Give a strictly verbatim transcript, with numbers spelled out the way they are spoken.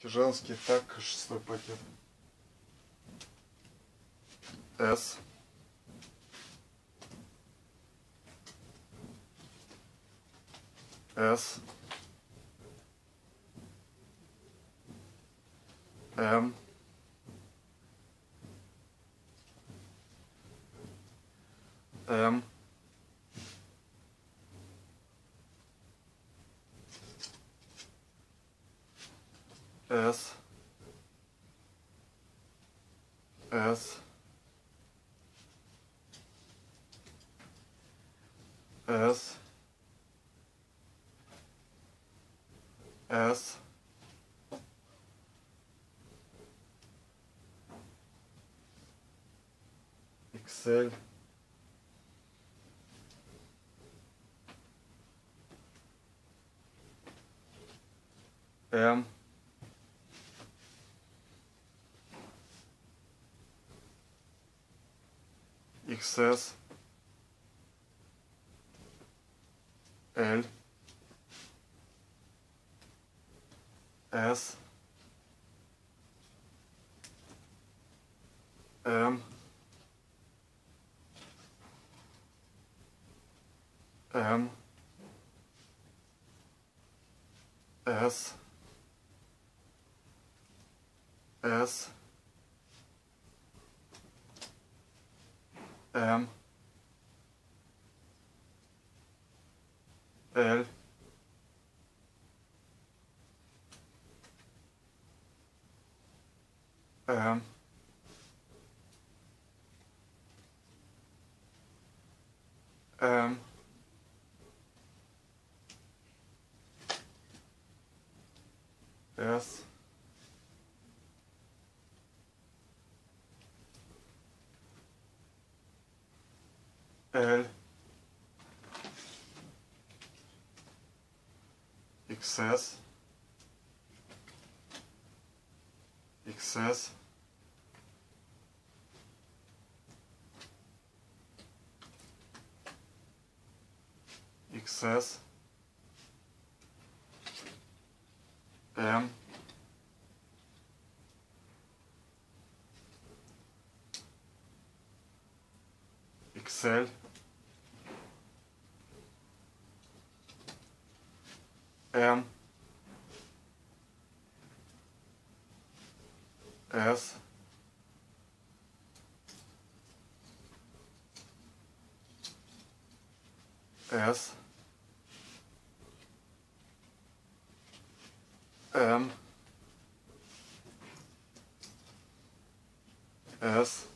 Женский, так, шестой пакет. С. С. М. М. С. С. С. С. икс эль. М. икс эс. L. S. М. М. С. С. М. Л. М. М. С. Л. икс эс. икс эс. икс эс. М. икс эль. М. С. С. М. С.